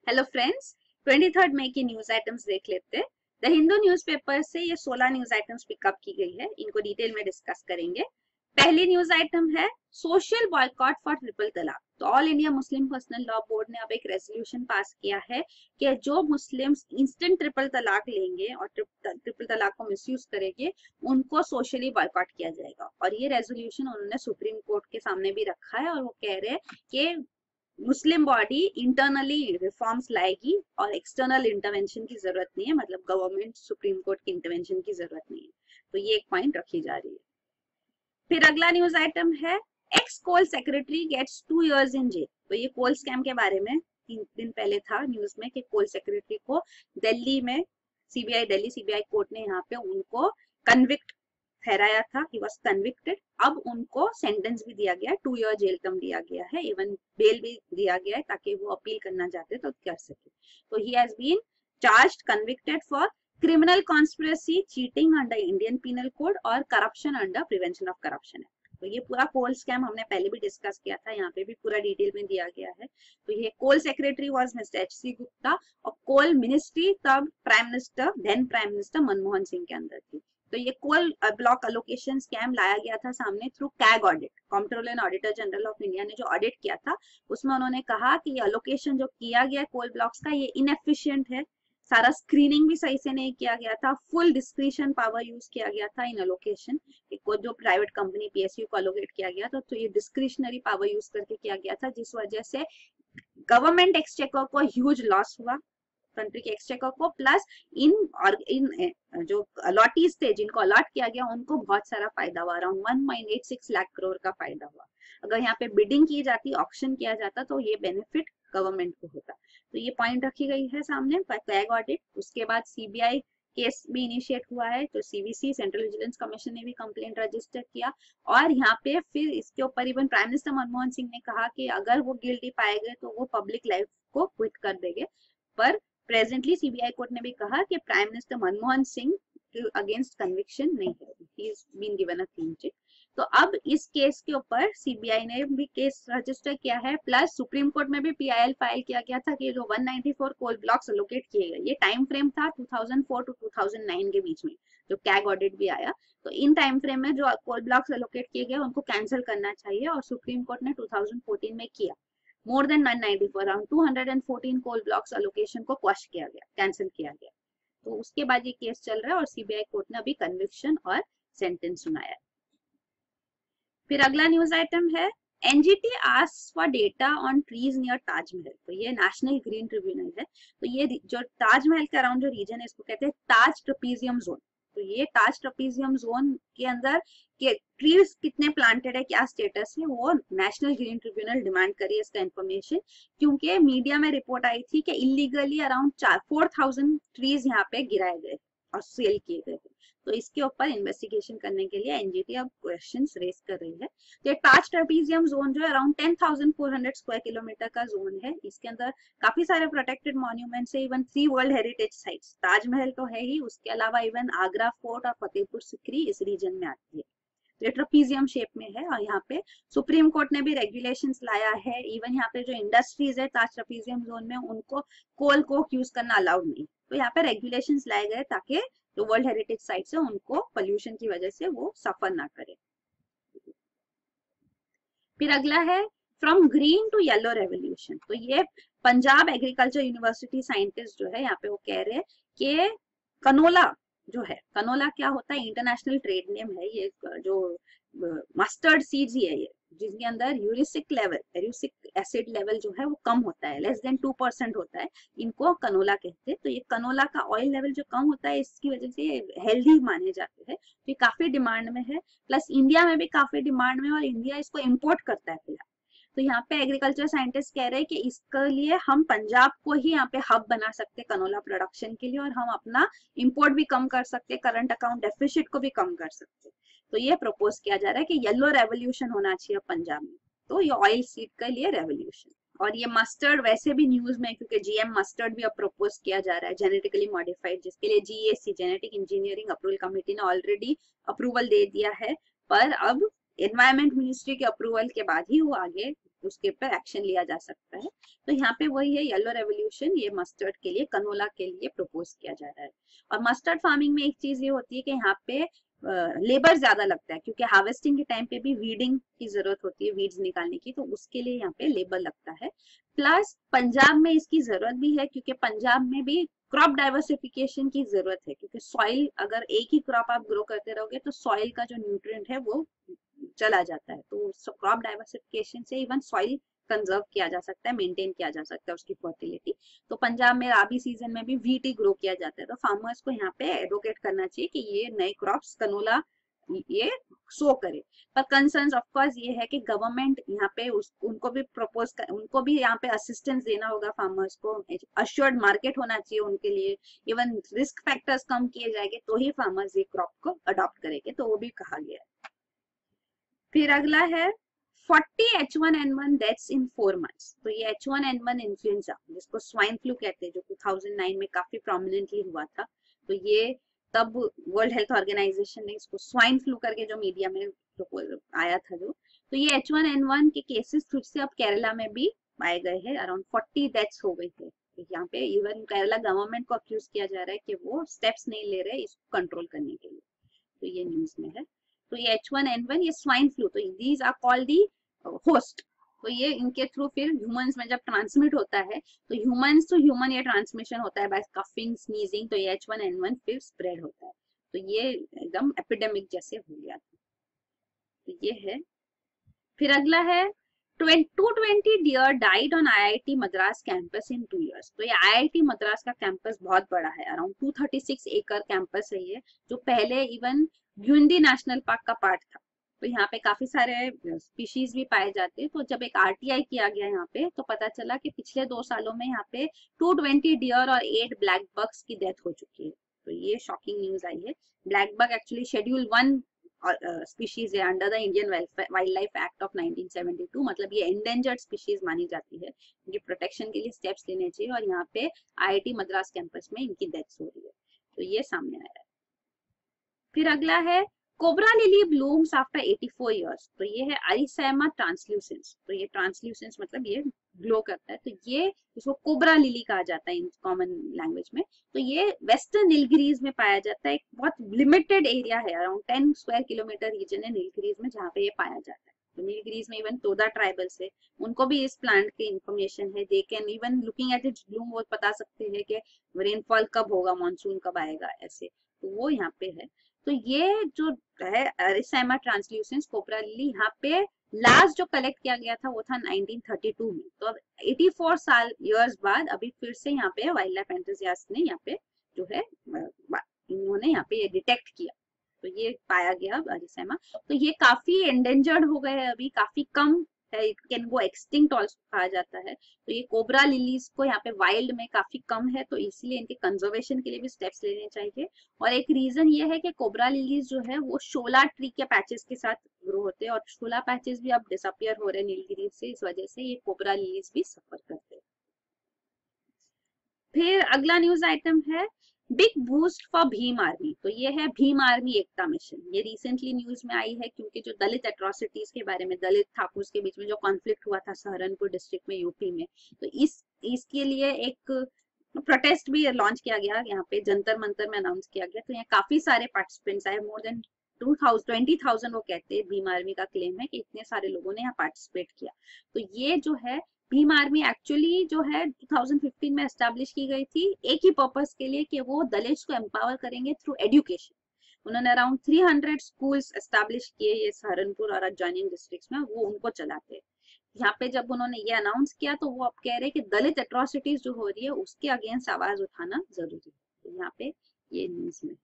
Hello friends, 23 मई की news items देख लेते हैं। द हिंदू न्यूज़पेपर से ये 16 न्यूज आइटम्स पिकअप की गई है, इनको डिटेल में डिस्कस करेंगे। पहली न्यूज आइटम है social boycott for triple talaq. तो all India Muslim personal law board ने अब एक रेजोल्यूशन पास किया है कि जो मुस्लिम्स इंस्टेंट ट्रिपल तलाक लेंगे और ट्रिपल तलाक को मिसयूज करेंगे उनको सोशली बॉयकॉट किया जाएगा। और ये रेजोल्यूशन उन्होंने सुप्रीम कोर्ट के सामने भी रखा है और वो कह रहे हैं कि मुस्लिम बॉडी इंटरनली रिफॉर्म्स लाएगी और एक्सटर्नल इंटरवेंशन की जरूरत नहीं है, मतलब गवर्नमेंट सुप्रीम कोर्ट की इंटरवेंशन की जरूरत नहीं है। तो ये एक पॉइंट रखी जा रही है। फिर अगला न्यूज आइटम है ex coal secretary gets 2 years in jail. तो ये कोल स्कैम के बारे में 3 दिन पहले था न्यूज में कि कोल सेक्रेटरी को दिल्ली में दिल्ली सीबीआई कोर्ट ने यहाँ पे उनको कन्विक्ट ठहराया था, ही वॉज कन्विक्टेड। अब उनको सेंटेंस भी दिया गया है, 2 year जेल टर्म दिया गया है, इवन बेल भी दिया गया है ताकि वो अपील करना चाहते तो कर सके। तो he has been charged convicted for criminal conspiracy, cheating under Indian penal code और corruption under prevention of corruption act. तो ये पूरा कोल स्कैम हमने पहले भी डिस्कस किया था, यहाँ पे भी पूरा डिटेल में दिया गया है। तो ये coal secretary was mister H C. Gupta और कोल मिनिस्ट्री तब then prime minister Manmohan Singh के अंदर थी। तो ये कोल ब्लॉक अलोकेशन स्कैम लाया गया था सामने through CAG audit. Controller and auditor general of India ने जो ऑडिट किया था उसमें उन्होंने कहा कि ये अलोकेशन जो किया गया कोल ब्लॉक्स का ये इनएफिशिएंट है, सारा स्क्रीनिंग भी सही से नहीं किया गया था, फुल डिस्क्रिशन पावर यूज किया गया था इन अलोकेशन। जो प्राइवेट कंपनी पीएसयू को अलोकेट किया गया था तो ये डिस्क्रिशनरी पावर यूज करके किया गया था, जिस वजह से गवर्नमेंट एक्सचेकर को ह्यूज लॉस हुआ, कंट्री के एक्सचेकर को, प्लस इन जो अलॉटीज थे जिनको अलॉट किया गया उनको बहुत सारा फायदा हुआ, अराउंड 1.86 लाख करोड़ का फायदा हुआ। अगर यहाँ पे बिडिंग की जाती, ऑक्शन किया जाता तो ये बेनिफिट गवर्नमेंट को होता। तो ये पॉइंट रखी गई है सामने कैग ऑडिट। उसके बाद सीबीआई केस भी इनिशिएट हुआ है, तो सीवीसी सेंट्रल विजिलेंस कमीशन ने भी कंप्लेंट रजिस्टर किया। और यहाँ पे फिर इसके ऊपर even prime minister Manmohan Singh ने कहा कि अगर वो गिल्टी पाए गए तो वो पब्लिक लाइफ को क्विट कर देंगे। पर प्रेजेंटली सीबीआई कोर्ट ने भी कहा कि prime minister Manmohan Singh against conviction नहीं है, he is been given a clean chit. तो अब इस केस के ऊपर सीबीआई ने भी केस रजिस्टर किया है, प्लस सुप्रीम कोर्ट में भी पीआईएल फाइल किया गया था कि जो 194 कोल ब्लॉक्स अलोकेट किए गए, ये टाइम फ्रेम था 2004 टू 2009 के बीच में जो कैग ऑडिट भी आया। तो इन टाइम फ्रेम में जो कोल ब्लॉक्स अलोकेट किए गए उनको कैंसिल करना चाहिए और सुप्रीम कोर्ट ने 2014 में किया। More than 194 around 214 coal blocks allocation को क्वश किया गया, कैंसिल किया गया। तो उसके बाद ये केस चल रहा है और सीबीआई कोर्ट ने अभी कन्विक्शन और सेंटेंस सुनाया है। फिर अगला न्यूज आइटम है NGT asks for data on trees near Taj Mahal. तो ये नेशनल ग्रीन ट्रिब्यूनल है। तो ये जो ताजमहल के अराउंड जो रीजन है इसको कहते हैं ताज ट्रपीजियम जोन। तो ये ताज ट्रपीजियम जोन के अंदर के ट्रीज कितने प्लांटेड है, क्या स्टेटस है, वो नेशनल ग्रीन ट्रिब्यूनल डिमांड करी इसका इन्फॉर्मेशन, क्योंकि मीडिया में रिपोर्ट आई थी कि इलीगली अराउंड 4,000 ट्रीज यहाँ पे गिराए गए और सेल किए गए थे। तो इसके ऊपर इन्वेस्टिगेशन करने के लिए एनजीटी अब क्वेश्चंस रेज कर रही है। तो ताज ट्रपीजियम जोन जो है अराउंड 10,400 स्क्वायर किलोमीटर का जोन है। इसके अंदर काफी सारे प्रोटेक्टेड मॉन्यूमेंट्स है, even 3 world heritage sites, Taj Mahal तो है ही, उसके अलावा इवन आगरा फोर्ट और फतेहपुर सिकरी इस रीजन में आती है। तो ट्रपीजियम शेप में है और यहाँ पे सुप्रीम कोर्ट ने भी रेगुलेशंस लाया है। इवन यहाँ पे जो इंडस्ट्रीज है ताज ट्रपीजियम जोन में उनको कोल कोक यूज करना अलाउड नहीं। तो यहाँ पे रेगुलेशंस लाए गए ताकि जो वर्ल्ड हेरिटेज साइट्स है उनको पोल्यूशन की वजह से वो सफर ना करे। फिर अगला है from green to yellow revolution. तो ये पंजाब एग्रीकल्चर यूनिवर्सिटी साइंटिस्ट जो है यहाँ पे वो कह रहे हैं कि कनोला जो है, कनोला क्या होता है, इंटरनेशनल ट्रेड नेम है ये, जो मस्टर्ड सीड्स ही है ये, जिसके अंदर यूरिक एसिड लेवल जो है वो कम होता है, लेस देन 2% होता है, इनको कनोला कहते हैं। तो ये कनोला का ऑयल लेवल जो कम होता है इसकी वजह से हेल्दी माने जाते हैं। तो ये काफी डिमांड में है, प्लस इंडिया में भी काफी डिमांड में और इंडिया इसको इम्पोर्ट करता है फिलहाल। तो यहाँ पे एग्रीकल्चर साइंटिस्ट कह रहे हैं कि इसके लिए हम पंजाब को ही यहाँ पे हब बना सकते हैं कनोला प्रोडक्शन के लिए, और हम अपना इंपोर्ट भी कम कर सकते हैं, करंट अकाउंट डेफिसिट को भी कम कर सकते हैं। तो ये प्रपोज किया जा रहा है कि येलो रेवोल्यूशन होना चाहिए पंजाब में। तो ये ऑयल सीड के लिए रेवोल्यूशन। और ये मस्टर्ड वैसे भी न्यूज में, क्योंकि जीएम मस्टर्ड भी अब प्रपोज किया जा रहा है जेनेटिकली मॉडिफाइड, जिसके लिए GAC genetic engineering approval committee ने ऑलरेडी अप्रूवल दे दिया है। पर अब एनवायरमेंट मिनिस्ट्री के अप्रूवल के बाद ही वो आगे उसके ऊपर एक्शन लिया जा सकता है। तो यहाँ पे वही है, येलो रेवोल्यूशन ये मस्टर्ड के लिए, कनोला के लिए प्रपोज किया जा रहा है। और मस्टर्ड फार्मिंग में एक चीज ये होती है कि यहाँ पे लेबर ज्यादा लगता है, क्योंकि हार्वेस्टिंग के टाइम पे भी वीडिंग की जरूरत होती है, वीड्स निकालने की, तो उसके लिए यहाँ पे लेबर लगता है। प्लस पंजाब में इसकी जरूरत भी है, क्योंकि पंजाब में भी क्रॉप डाइवर्सिफिकेशन की जरूरत है, क्योंकि सॉइल अगर एक ही क्रॉप आप ग्रो करते रहोगे तो सॉइल का जो न्यूट्रिएंट है वो चला जाता है। तो क्रॉप डाइवर्सिफिकेशन से इवन सॉइल कंजर्व किया जा सकता है, मेंटेन किया जा सकता है उसकी फर्टिलिटी। तो पंजाब में राबी सीजन में भी व्हीट ही ग्रो किया जाता है। तो फार्मर्स को यहाँ पे एडवोकेट करना चाहिए कि ये नए क्रॉप्स कनोला ये सो करे। पर कंसर्न्स ऑफ कोर्स ये है कि गवर्नमेंट यहाँ पे उनको भी प्रपोज उनको भी यहाँ पे असिस्टेंस देना होगा फार्मर्स को, अश्योर्ड मार्केट होना चाहिए उनके लिए, इवन रिस्क फैक्टर्स कम किए जाएंगे तो ही फार्मर्स ये क्रॉप को अडॉप्ट करेंगे, तो वो भी कहा गया है। फिर अगला है 40 H1N1 डेथ्स इन 4 months। तो ये H1N1 इन्फ्लुएंजा जिसको स्वाइन फ्लू कहते हैं, जो 2009 में काफी प्रोमिनेंटली हुआ था, तो ये तब वर्ल्ड हेल्थ ऑर्गेनाइजेशन ने इसको स्वाइन फ्लू करके जो मीडिया में आया था जो, तो ये H1N1 के केसेस फिर से अब केरला में भी पाए गए हैं, अराउंड 40 डेथ्स हो गई थे। तो यहाँ पे इवन केरला गवर्नमेंट को अक्यूज किया जा रहा है कि वो स्टेप्स नहीं ले रहे इसको कंट्रोल करने के लिए। तो ये न्यूज में है। तो ये H1N1 ये स्वाइन फ्लू, तो these are called the host. तो ये इनके थ्रू फिर ह्यूमंस में जब ट्रांसमिट होता है तो ह्यूमंस टू ह्यूमन ये ट्रांसमिशन होता है बाय कफिंग, स्नीजिंग, तो ये H1N1 फिर स्प्रेड होता है। तो ये एकदम एपिडेमिक जैसे हो गया था। तो ये है। फिर अगला है 220 deer died on IIT Madras campus in 2 years। तो ये IIT मद्रास का कैंपस बहुत बड़ा है, अराउंड 236 एकड़ कैंपस है ये, जो पहले इवन ग्यूंडी नेशनल पार्क का पार्ट था। तो यहाँ पे काफी सारे स्पीशीज भी पाए जाते हैं। तो जब एक RTI किया गया यहाँ पे तो पता चला कि पिछले 2 सालों में यहाँ पे 220 डियर और 8 ब्लैक बग्स की डेथ हो चुकी है। तो ये शॉकिंग न्यूज आई है। Black bug actually schedule 1 species है under the Indian wild life act of 1972, मतलब ये एंडेंजर्ड स्पीशीज मानी जाती है। इनकी प्रोटेक्शन के लिए स्टेप्स लेने चाहिए, और यहाँ पे IIT मद्रास कैंपस में इनकी डेथ्स हो रही है। तो ये सामने आया है। फिर अगला है cobra lily blooms after 84 years। तो ये है अरिसेमा ट्रांसल्यूसेंस। तो ये ट्रांसल्यूसेंस मतलब ये ग्लो करता है, तो ये इसको कोबरा लिली कहा जाता है इन कॉमन लैंग्वेज में। तो ये वेस्टर्न नीलगिरीज में पाया जाता है, एक बहुत लिमिटेड एरिया है, अराउंड 10 स्क्वायर किलोमीटर रीजन है नीलगिरीज में जहाँ पे ये पाया जाता है। तो नीलगिरीज में इवन तोदा ट्राइबल्स है, उनको भी इस प्लांट की इंफॉर्मेशन है। They can even looking at its bloom वो बता सकते हैं कि रेनफॉल कब होगा, मानसून कब आएगा, ऐसे। तो वो यहाँ पे है। तो ये जो है अरिसेमा ट्रांसल्यूसेंस कोबरा लिली, यहाँ पे लास्ट जो कलेक्ट किया गया था वो था 1932 में। तो अब 84 साल ईयर्स बाद अभी फिर से यहाँ पे वाइल्ड लाइफ एंथुसियास्ट ने यहाँ पे जो है इन्होंने यहाँ पे ये डिटेक्ट किया, तो ये पाया गया अरिसेमा। तो ये काफी एंडेंजर्ड हो गए हैं अभी, काफी कम है, it can go extinct also कहा जाता है। तो ये कोबरा लिलीज को यहाँ पे वाइल्ड में काफी कम है, तो इसलिए इनके कंजर्वेशन के लिए भी स्टेप्स लेने चाहिए। और एक रीजन ये है कि कोबरा लिलीज जो है वो शोला ट्री के पैचेस के साथ ग्रो होते हैं, और शोला पैचेस भी अब डिसअपियर हो रहे हैं नीलगिरी से, इस वजह से ये कोबरा लिलीज भी सफर करते हैं। फिर अगला न्यूज आइटम है big boost for Bhim army. तो ये है भीम आर्मी एकता मिशन। ये रिसेंटली न्यूज में आई है क्योंकि जो दलित एट्रोसिटीज के बारे में, दलित ठाकुर के बीच में जो कॉन्फ्लिक्ट हुआ था सहारनपुर डिस्ट्रिक्ट में यूपी में, तो इसके लिए एक प्रोटेस्ट भी लॉन्च किया गया, यहाँ पे जंतर मंतर में अनाउंस किया गया। तो यहाँ काफी सारे पार्टिसिपेंट्स आए, मोर देन 20,000 वो कहते हैं, भीम आर्मी का क्लेम है कि इतने सारे लोगों ने यहाँ पार्टिसिपेट किया। तो ये जो है भीम आर्मी एक्चुअली जो है 2015 में एस्टेब्लिश की गई थी एक ही पर्पस के लिए कि वो दलित्स को एम्पावर करेंगे थ्रू एजुकेशन। उन्होंने अराउंड 300 स्कूल्स एस्टेब्लिश किए ये सहारनपुर और एडजॉइनिंग डिस्ट्रिक्ट्स में, वो उनको चलाते हैं। यहाँ पे जब उन्होंने ये अनाउंस किया तो वो अब कह रहे हैं कि दलित एट्रोसिटीज जो हो रही है उसके अगेंस्ट आवाज उठाना जरूरी है। तो यहाँ पे ये न्यूज में।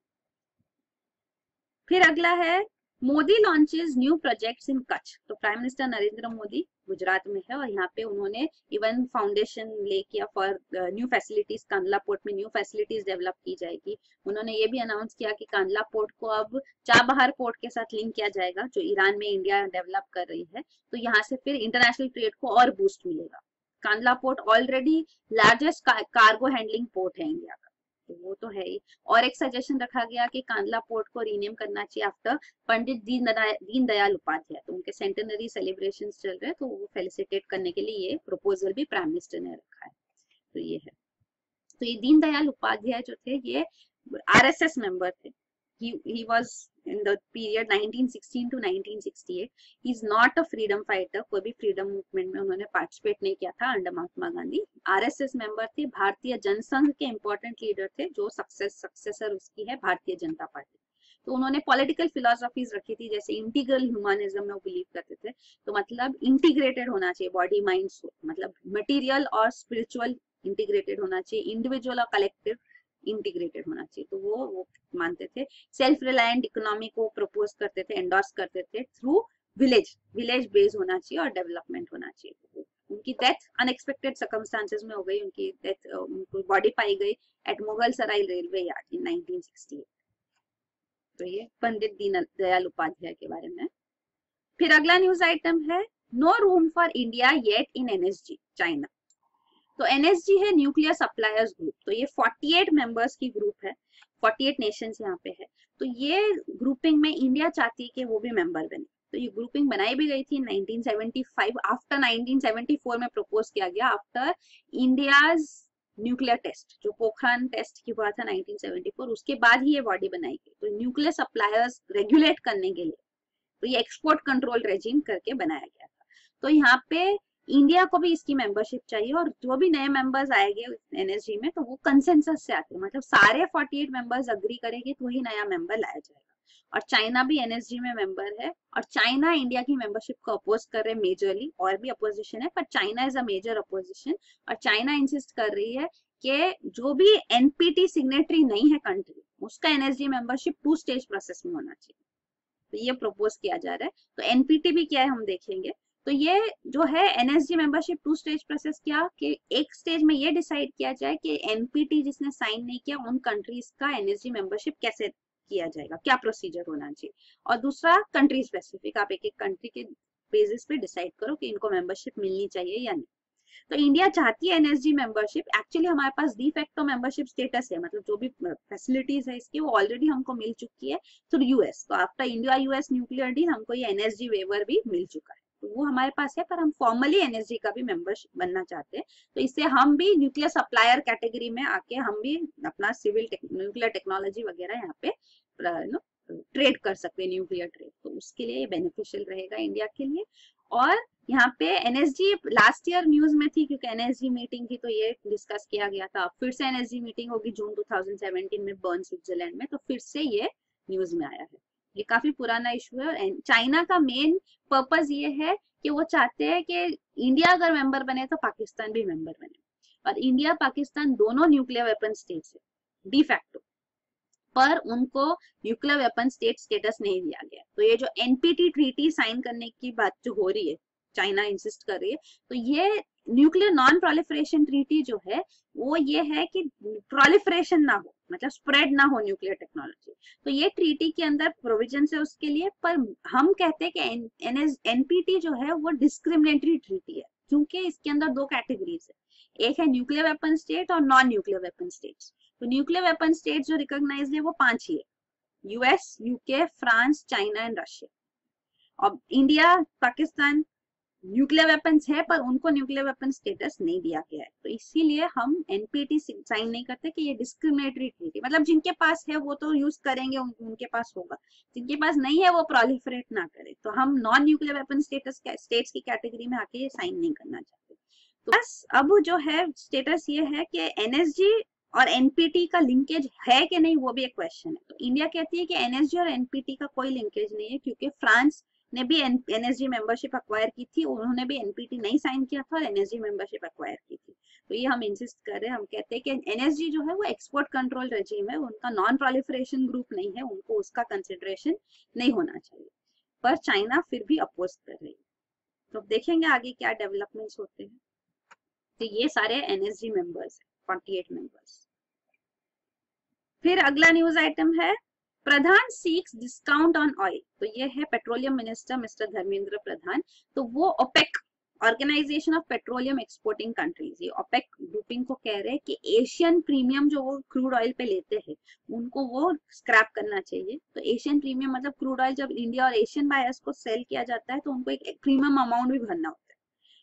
फिर अगला है Modi launches new projects in Kutch. तो प्राइम मिनिस्टर नरेंद्र मोदी गुजरात में है, और यहाँ पे उन्होंने इवन फाउंडेशन ले किया for new facilities, Kandla port में न्यू फैसिलिटीज डेवलप की जाएगी। उन्होंने ये भी अनाउंस किया कि कांडला पोर्ट को अब चाबहार पोर्ट के साथ लिंक किया जाएगा, जो ईरान में इंडिया डेवलप कर रही है। तो यहाँ से फिर इंटरनेशनल ट्रेड को और बूस्ट मिलेगा। Kandla port already largest cargo handling port है इंडिया का, तो वो तो है ही। और एक सजेशन रखा गया कि कांडला पोर्ट को रीनेम करना चाहिए आफ्टर पंडित दीनदयाल उपाध्याय, तो उनके सेंटेनरी सेलिब्रेशंस चल रहे हैं, तो वो फेलिसिटेट करने के लिए ये प्रपोजल भी प्राइम मिनिस्टर ने रखा है। तो ये है, तो ये दीनदयाल उपाध्याय जो थे ये आरएसएस मेंबर थे। he was in the period 1916 to 1968. he is not a freedom fighter, कोई भी फ्रीडम मूवमेंट में उन्होंने पार्टिसिपेट नहीं किया था under Mahatma Gandhi. RSS member थे, भारतीय जनसंघ के इंपॉर्टेंट लीडर थे, जो सक्सेसर उसकी है भारतीय जनता पार्टी। तो उन्होंने पॉलिटिकल फिलोसॉफीज रखी थी, जैसे इंटीग्रल ह्यूमनिज्म में वो बिलीव करते थे, तो मतलब इंटीग्रेटेड होना चाहिए बॉडी माइंड सोल, मतलब मटेरियल और स्पिरिचुअल इंटीग्रेटेड होना चाहिए, इंडिविजुअल और कलेक्टिव इंटीग्रेटेड होना चाहिए। तो वो मानते थे। सेल्फ रिलायंट इकोनॉमी को प्रपोज करते थे, एंडोर्स करते थे थ्रू विलेज बेस्ड होना चाहिए और डेवलपमेंट होना चाहिए। उनकी डेथ अनएक्सपेक्टेड सर्कमस्टांसेस में हो गई, उनकी डेथ, उनको बॉडी पाई गई at Mughal Sarai railway yard in 1968। तो ये पंडित दीनदयाल उपाध्याय के बारे में। फिर अगला न्यूज आइटम है no room for India yet in NSG China. तो एनएसजी है न्यूक्लियर सप्लायर्स ग्रुप, तो ये 48 मेंबर्स की ग्रुप है, 48 नेशंस यहाँ पे है। तो ये ग्रुपिंग में इंडिया चाहती है कि वो भी मेंबर बने। तो ये ग्रुपिंग बनाई भी गई थी 1975, आफ्टर 1974 में प्रपोज किया गया, आफ्टर इंडियाज न्यूक्लियर टेस्ट, जो पोखरान टेस्ट की हुआ था 1974, उसके बाद ही ये बॉडी बनाई गई। तो न्यूक्लियर सप्लायर्स रेगुलेट करने के लिए तो ये एक्सपोर्ट कंट्रोल रेजिम करके बनाया गया था। तो यहाँ पे इंडिया को भी इसकी मेंबरशिप चाहिए, और जो भी नए मेंबर्स आएंगे एनएसजी में तो वो कंसेंसस से आते हैं, मतलब सारे 48 मेंबर्स अग्री करेंगे तो ही नया मेंबर लाया जाएगा। और चाइना भी एनएसजी में मेंबर है, और चाइना इंडिया की मेंबरशिप को अपोज कर रहे हैं मेजरली, और भी अपोजिशन है पर China is a major opposition. और चाइना इंसिस्ट कर रही है कि जो भी एनपीटी सिग्नेटरी नहीं है कंट्री, उसका एनएसजी मेंबरशिप 2 स्टेज प्रोसेस में होना चाहिए। तो ये प्रपोज किया जा रहा है। तो एनपीटी भी क्या है हम देखेंगे। तो ये जो है एनएसजी मेंबरशिप 2 स्टेज प्रोसेस, क्या कि एक स्टेज में ये डिसाइड किया जाए कि एनपीटी जिसने साइन नहीं किया उन कंट्रीज का एनएसजी मेंबरशिप कैसे किया जाएगा, क्या प्रोसीजर होना चाहिए। और दूसरा कंट्री स्पेसिफिक, आप एक एक कंट्री के बेसिस पे डिसाइड करो कि इनको मेंबरशिप मिलनी चाहिए या नहीं। तो इंडिया चाहती है एनएसजी मेंबरशिप। एक्चुअली हमारे पास डी फैक्टो मेंबरशिप स्टेटस है, मतलब जो भी फैसिलिटीज है इसकी वो ऑलरेडी हमको मिल चुकी है थ्रू यूएस। तो after India US nuclear deal हमको ये एनएसजी वेवर भी मिल चुका है, तो वो हमारे पास है। पर हम फॉर्मली एनएसजी का भी मेंबर बनना चाहते हैं, तो इससे हम भी न्यूक्लियर सप्लायर कैटेगरी में आके हम भी अपना सिविल न्यूक्लियर टेक्नोलॉजी वगैरह यहाँ पे ट्रेड कर सकते हैं, न्यूक्लियर ट्रेड। तो उसके लिए बेनिफिशियल रहेगा इंडिया के लिए। और यहाँ पे एनएसजी लास्ट ईयर न्यूज में थी, क्योंकि एनएसजी मीटिंग थी तो ये डिस्कस किया गया था। फिर से एनएसजी मीटिंग होगी जून 2017 में बर्न स्विट्जरलैंड में, तो फिर से ये न्यूज में आया है। ये काफी पुराना इशू है। और चाइना का मेन पर्पस ये है कि वो चाहते हैं कि इंडिया अगर मेंबर बने तो पाकिस्तान भी मेंबर बने, और इंडिया पाकिस्तान दोनों न्यूक्लियर वेपन स्टेट्स है डी फैक्टो, पर उनको न्यूक्लियर वेपन स्टेट स्टेटस नहीं दिया गया। तो ये जो एनपीटी ट्रीटी साइन करने की बात जो हो रही है, चाइना इंसिस्ट कर रही है, तो ये न्यूक्लियर नॉन प्रोलिफरेशन ट्रीटी जो है वो ये है कि प्रोलिफरेशन ना हो, मतलब स्प्रेड ना हो न्यूक्लियर टेक्नोलॉजी। तो ये ट्रीटी के अंदर प्रोविजन है उसके लिए। पर हम कहते हैं कि एनपीटी जो है वो डिस्क्रिमिनेटरी ट्रीटी है, क्योंकि इसके अंदर 2 कैटेगरीज है, एक है न्यूक्लियर वेपन स्टेट और नॉन न्यूक्लियर वेपन स्टेट्स। तो न्यूक्लियर वेपन स्टेट जो रिकॉग्नाइज्ड है वो 5 ही है, US, UK, France, China and Russia. और इंडिया, पाकिस्तान न्यूक्लियर वेपन्स है पर उनको न्यूक्लियर वेपन स्टेटस नहीं दिया गया है। तो इसीलिए हम एनपीटी साइन नहीं करते कि ये डिस्क्रिमिनेटरी ट्रीटी, मतलब जिनके पास है वो तो यूज करेंगे, उनके पास होगा, जिनके पास नहीं है वो प्रोलिफरेट ना करे। तो हम नॉन न्यूक्लियर वेपन स्टेट्स की कैटेगरी में आके ये साइन नहीं करना चाहते। तो बस अब जो है स्टेटस ये है कि एनएसजी और एनपीटी का लिंकेज है कि नहीं, वो भी एक क्वेश्चन है। तो इंडिया कहती है कि एनएसजी और एनपीटी का कोई लिंकेज नहीं है, क्योंकि फ्रांस ने भी एनएसजी मेंबरशिप अक्वायर की थी, उन्होंने भी एनपीटी नहीं साइन किया था और एनएसजी मेंबरशिप अक्वायर की थी। तो ये हम इंसिस्ट कर रहे हैं, हम कहते हैं कि एनएसजी जो है वो एक्सपोर्ट कंट्रोल रेजिम है, उनका नॉन प्रोलिफरेशन ग्रुप नहीं है, उनको उसका कंसिडरेशन नहीं होना चाहिए। पर चाइना फिर भी अपोज कर रही है। तो देखेंगे आगे क्या डेवलपमेंट्स होते हैं। तो ये सारे एनएसजी मेंबर्स है, 48 मेंबर्स। फिर अगला न्यूज आइटम है Pradhan seeks discount on oil. तो ये है petroleum minister mister Dharmendra Pradhan. तो वो OPEC organisation of petroleum exporting countries, ये ओपेक ग्रुपिंग को कह रहे हैं कि एशियन प्रीमियम जो वो क्रूड ऑयल पे लेते हैं उनको वो स्क्रैप करना चाहिए। तो एशियन प्रीमियम मतलब क्रूड ऑयल जब इंडिया और एशियन बायर्स को सेल किया जाता है तो उनको एक प्रीमियम अमाउंट भी भरना होता है।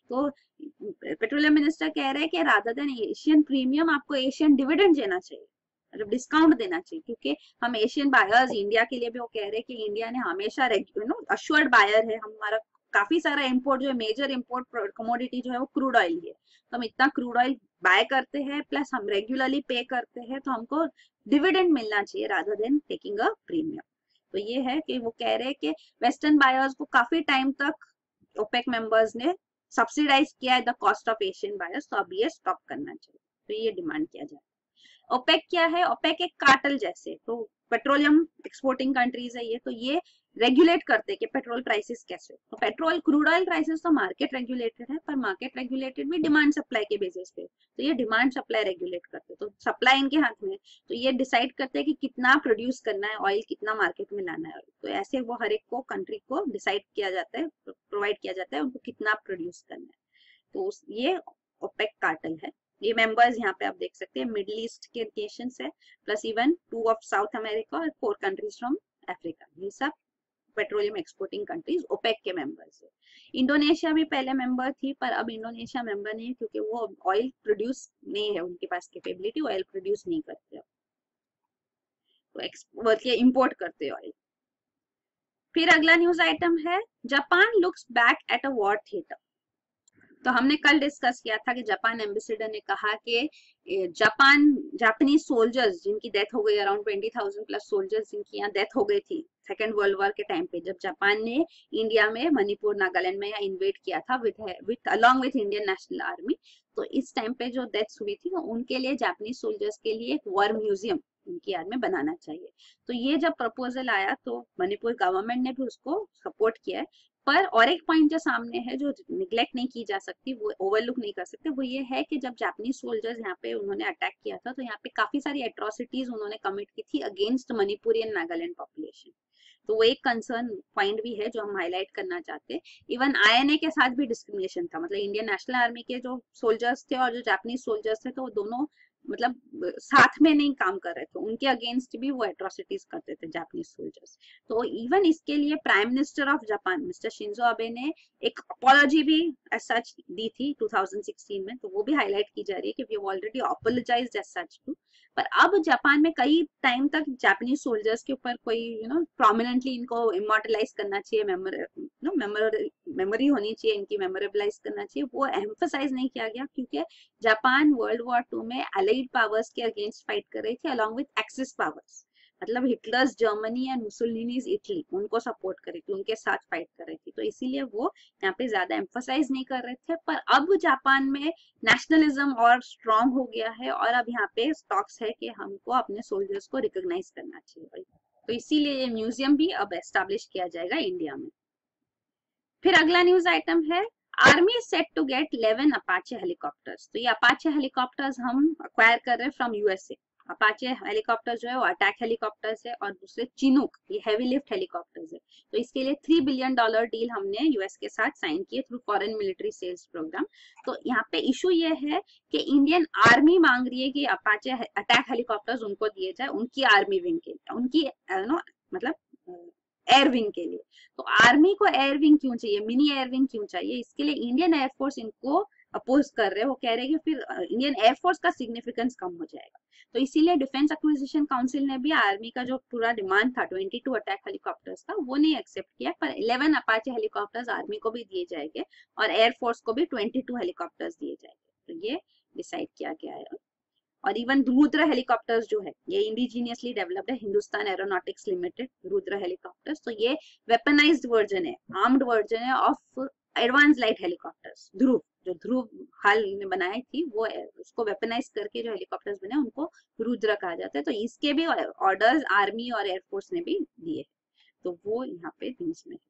तो पेट्रोलियम मिनिस्टर कह रहे हैं कि रादर देन एशियन प्रीमियम आपको एशियन डिविडेंड देना चाहिए, मतलब डिस्काउंट देना चाहिए, क्योंकि हम एशियन बायर्स, इंडिया के लिए भी वो कह रहे हैं कि इंडिया ने हमेशा अश्योर्ड बायर है, हमारा काफी सारा इंपोर्ट जो है, मेजर इंपोर्ट कमोडिटी जो है वो क्रूड ऑयल ही है, तो हम इतना क्रूड ऑयल बाय करते हैं प्लस हम रेगुलरली पे करते हैं, तो हमको डिविडेंड मिलना चाहिए rather than taking a premium. तो ये है कि वो कह रहे हैं कि वेस्टर्न बायर्स को काफी टाइम तक ओपेक मेंबर्स ने सब्सिडाइज किया है the cost of Asian buyers, तो अब ये स्टॉप करना चाहिए, तो ये डिमांड किया जाए। ओपेक क्या है? ओपेक एक कार्टेल जैसे, तो पेट्रोलियम एक्सपोर्टिंग कंट्रीज है ये, तो ये रेगुलेट करते हैं कि पेट्रोल प्राइसेस कैसे, तो पेट्रोल क्रूड ऑयल प्राइसेस तो मार्केट रेगुलेटेड है, पर मार्केट रेगुलेटेड भी डिमांड सप्लाई के बेसिस पे, तो ये डिमांड सप्लाई रेगुलेट करते हैं, तो सप्लाई इनके हाथ में है, तो ये डिसाइड करते हैं कि कितना प्रोड्यूस करना है ऑयल, कितना मार्केट में लाना है, तो ऐसे वो हर एक को कंट्री को डिसाइड किया जाता है, प्रोवाइड किया जाता है उनको कितना प्रोड्यूस करना है, तो ये ओपेक कार्टेल है। ये मेंबर्स यहाँ पे आप देख सकते हैं, मिडिल ईस्ट के नेशंस है, plus even 2 of South America और 4 कंट्रीज फ्रॉम अफ्रीका, ये सब पेट्रोलियम एक्सपोर्टिंग कंट्रीज ओपेक के मेंबर्स है। इंडोनेशिया भी पहले मेंबर थी, पर अब इंडोनेशिया मेंबर नहीं है क्योंकि वो ऑयल प्रोड्यूस नहीं है, उनके पास कैपेबिलिटी, ऑयल प्रोड्यूस नहीं करते, तो एक्सपोर्ट या इंपोर्ट करते ऑयल। फिर अगला न्यूज आइटम है, Japan looks back at a war theatre. तो हमने कल डिस्कस किया था कि जापान एम्बेसडर ने कहा कि जापानीज सोल्जर्स जिनकी डेथ हो गई, अराउंड 20,000 प्लस सोल्जर्स जिनकी यहाँ डेथ हो गई थी सेकेंड वर्ल्ड वॉर के टाइम पे, जब जापान ने इंडिया में मणिपुर नागालैंड में यहाँ इन्वेट किया था with along with Indian national army, तो इस टाइम पे जो डेथ्स हुई थी उनके लिए जापानीज सोल्जर्स के लिए एक वॉर म्यूजियम उनकी याद में बनाना चाहिए। तो ये जब प्रपोजल आया तो मणिपुर गवर्नमेंट ने भी उसको सपोर्ट किया है, पर और एक पॉइंट जो सामने है जो निग्लेक्ट नहीं की जा सकती, वो ओवरलुक नहीं कर सकते, वो ये है कि जब जापानीज सोल्जर्स यहाँ पे उन्होंने अटैक किया था तो यहाँ पे काफी सारी एट्रोसिटीज उन्होंने कमिट की थी against Manipuri and Nagaland population, तो वो एक कंसर्न पॉइंट भी है जो हम हाईलाइट करना चाहते हैं। इवन आईएनए के साथ भी डिस्क्रिमिनेशन था, मतलब इंडियन नेशनल आर्मी के जो सोल्जर्स थे और जो जापानीज सोल्जर्स थे, तो वो दोनों मतलब साथ में नहीं काम कर रहे थे, उनके अगेंस्ट भी वो एट्रोसिटीज करते थे जापानीज सोल्जर्स। तो इवन इसके लिए prime minister of Japan mister Shinzo Abe ने एक अपॉलॉजी भी एज सच दी थी 2016 में, तो वो भी हाईलाइट की जा रही है कि we have already apologised as such to. पर अब जापान में कई टाइम तक जापानीज सोल्जर्स के ऊपर कोई प्रोमिनेंटली इनको इमोर्टलाइज करना चाहिए, मेमोरी होनी चाहिए इनकी, मेमोरेबलाइज करना चाहिए, वो एम्फसाइज नहीं किया गया, क्योंकि जापान वर्ल्ड वॉर 2 में अलाइड पावर्स के अगेंस्ट फाइट कर रही थी अलॉन्ग विथ एक्सिस पावर्स, मतलब Hitler's Germany and Mussolini's Italy, उनको सपोर्ट कर रही थी, उनके साथ फाइट कर रही थी, तो इसीलिए वो यहाँ पे ज्यादा एम्फसाइज नहीं कर रहे थे। पर अब जापान में नेशनलिज्म और स्ट्रॉन्ग हो गया है और अब यहाँ पे स्टॉक्स है कि हमको अपने सोल्जर्स को रिकॉग्नाइज करना चाहिए, तो इसीलिए ये म्यूजियम भी अब एस्टेब्लिश किया जाएगा इंडिया में। फिर अगला न्यूज आइटम है, army set to get 11 Apache helicopters. तो ये अपाचे हेलीकॉप्टर्स हम अक्वायर कर रहे हैं फ्रॉम यूएसए। अपाचे हेलीकॉप्टर जो है वो अटैक हेलीकॉप्टर्स है और दूसरे चिनूक ये हेवी लिफ्ट हेलीकॉप्टर्स है, तो इसके लिए $3 बिलियन डील हमने यूएस के साथ साइन किए through foreign military sales programme. तो यहाँ पे इशू ये है कि इंडियन आर्मी मांग रही है कि अपाचे अटैक हेलीकॉप्टर्स उनको दिए जाए उनकी आर्मी विंग के लिए, उनकी मतलब एयर विंग के लिए। तो आर्मी को एयर विंग क्यों चाहिए, मिनी एयर विंग क्यों चाहिए, इसके लिए इंडियन एयरफोर्स इनको अपोज कर रहे हैं, वो कह रहे हैं कि फिर इंडियन एयरफोर्स का सिग्निफिकेंस कम हो जाएगा, तो इसीलिए डिफेंस एक्विजिशन काउंसिल ने भी आर्मी का जो पूरा डिमांड था 22 अटैक हेलीकॉप्टर्स का वो नहीं एक्सेप्ट किया, पर 11 अपाचे हेलीकॉप्टर्स आर्मी को भी दिए जाएंगे और एयरफोर्स को भी 22 हेलीकॉप्टर्स दिए जाएंगे, तो ये डिसाइड किया गया है। और इवन रुद्र हेलीकॉप्टर्स जो है ये इंडिजीनियसली डेवलप्ड है, Hindustan aeronautics limited Rudra helicopters, तो ये वेपनाइज्ड वर्जन है, आर्म्ड वर्जन है of advance light helicopters Dhruv, जो ध्रुव हाल में बनाई थी वो उसको वेपनाइज करके जो हेलीकॉप्टर्स बने उनको रुद्र कहा जाता है, तो इसके भी ऑर्डर्स आर्मी और एयरफोर्स ने भी दिए, तो वो यहाँ पे न्यूज में।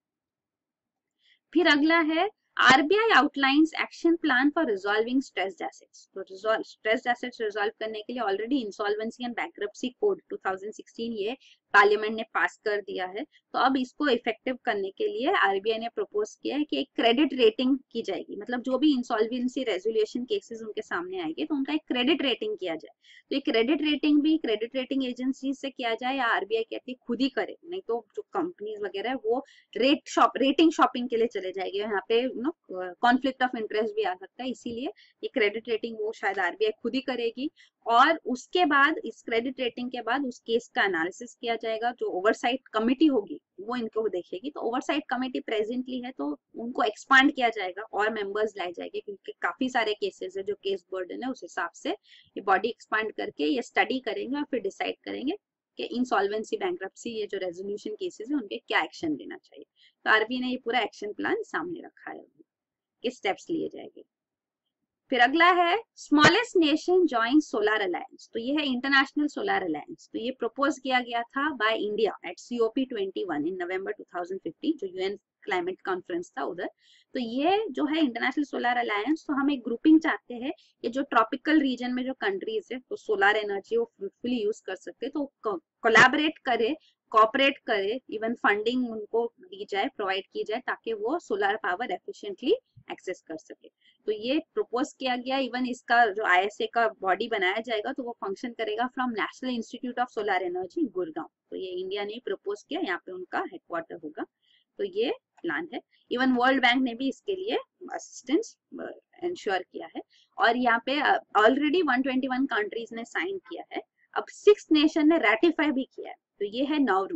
फिर अगला है, RBI outlines action plan for resolving stressed assets. तो स्ट्रेस्ड एसेट्स रिजॉल्व करने के लिए already insolvency and bankruptcy code 2016 ये पार्लियामेंट ने पास कर दिया है। तो अब इसको इफेक्टिव करने के लिए आरबीआई ने प्रपोज किया है कि एक क्रेडिट रेटिंग की जाएगी, मतलब जो भी इंसॉल्वेंसी रेजोल्यूशन केसेस उनके सामने आएंगे तो उनका एक क्रेडिट रेटिंग किया जाए। तो ये क्रेडिट रेटिंग भी क्रेडिट रेटिंग एजेंसी से किया जाए या आरबीआई कहती है खुद ही करे, नहीं तो जो कंपनीज वगैरह है वो रेटिंग शॉपिंग के लिए चले जाएंगे, यहाँ पे कॉन्फ्लिक्ट ऑफ इंटरेस्ट भी आ सकता है, इसीलिए ये क्रेडिट रेटिंग वो शायद आरबीआई खुद ही करेगी। और उसके बाद इस क्रेडिट रेटिंग के बाद उस केस का एनालिसिस किया जाएगा, जो ओवरसाइट कमिटी होगी वो इनको देखेगी। तो ओवरसाइट कमिटी प्रेजेंटली है तो उनको एक्सपांड किया जाएगा और मेंबर्स लाए जाएंगे, क्योंकि काफी सारे केसेस है, जो केस बर्डन है उस हिसाब से ये बॉडी एक्सपांड करके ये स्टडी करेंगे और फिर डिसाइड करेंगे कि इंसॉल्वेंसी, बैंक्रप्सी, ये जो रेजोल्यूशन केसेस है उनपे क्या एक्शन लेना चाहिए। तो आरबीआई ने ये पूरा एक्शन प्लान सामने रखा है कि स्टेप्स लिए जाएंगे। फिर अगला है smallest nation join solar alliance. तो ये है इंटरनेशनल सोलर अलायंस। तो ये प्रपोज किया गया था by India at COP21 in November 2015, जो यूएन क्लाइमेट कॉन्फ्रेंस था उधर। तो ये जो है इंटरनेशनल सोलर अलायंस, तो हम एक ग्रुपिंग चाहते हैं कि जो ट्रॉपिकल रीजन में जो कंट्रीज है तो सोलर एनर्जी वो फ्रूटफुली यूज कर सकते, तो कोलैबोरेट करे, कॉपरेट करे, इवन फंडिंग उनको दी जाए, प्रोवाइड की जाए, ताकि वो सोलर पावर एफिशिएंटली एक्सेस कर सके। तो ये प्रपोज किया गया। इवन इसका जो ISA का बॉडी बनाया जाएगा तो वो फंक्शन करेगा from national institute of solar energy Gurgaon. तो ये इंडिया ने प्रपोज किया, यहाँ पे उनका हेडक्वार्टर होगा। तो ये प्लान है। इवन वर्ल्ड बैंक ने भी इसके लिए असिस्टेंस इंश्योर किया है। और यहाँ पे ऑलरेडी 121 कंट्रीज ने साइन किया है, अब 6 नेशन ने रेटिफाई भी किया है। तो ये है नाउरू।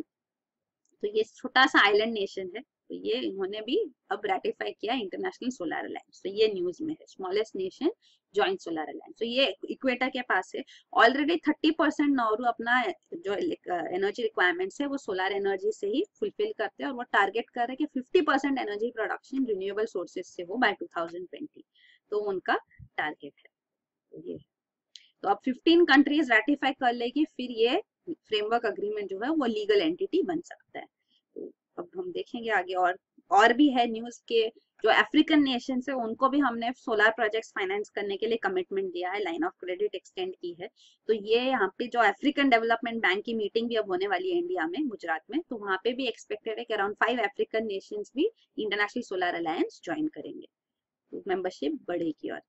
तो ये छोटा सा आइलैंड नेशन है, तो ये इन्होंने भी अब रेटिफाई किया इंटरनेशनल सोलर अलायंस। तो ये न्यूज में है, smallest nation joint solar alliance. तो ये इक्वेटर के पास है। ऑलरेडी 30% नाउरू अपना जो एनर्जी रिक्वायरमेंट्स है वो सोलर एनर्जी से ही फुलफिल करते हैं, और वो टारगेट कर रहे हैं कि 50% एनर्जी प्रोडक्शन रिन्यूएबल सोर्सेज से हो बाय 2020। तो उनका टारगेट है। तो ये तो अब 15 कंट्रीज रेटिफाई कर लेगी, फिर ये फ्रेमवर्क अग्रीमेंट जो है वो लीगल एंटिटी बन सकता है। तो अब हम देखेंगे आगे। और भी है न्यूज के जो अफ्रीकन नेशंस है उनको भी हमने सोलर प्रोजेक्ट्स फाइनेंस करने के लिए कमिटमेंट दिया है, लाइन ऑफ क्रेडिट एक्सटेंड की है। तो ये यहाँ पे जो अफ्रीकन डेवलपमेंट बैंक की मीटिंग भी अब होने वाली है इंडिया में, गुजरात में, तो वहाँ पे भी एक्सपेक्टेड है कि अराउंड 5 अफ्रीकन नेशंस भी इंटरनेशनल सोलर अलायंस ज्वाइन करेंगे, तो मेंबरशिप बढ़ेगी। और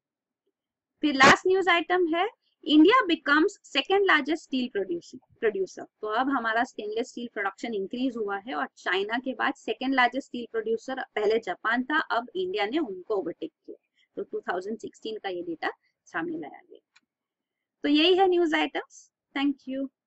फिर लास्ट न्यूज आइटम है India becomes second largest steel producer. तो अब हमारा स्टेनलेस स्टील प्रोडक्शन इंक्रीज हुआ है और चाइना के बाद सेकेंड लार्जेस्ट स्टील प्रोड्यूसर पहले जापान था, अब इंडिया ने उनको ओवरटेक किया। तो 2016 का ये डेटा सामने लाया गया। तो यही है न्यूज आइटम्स। Thank you.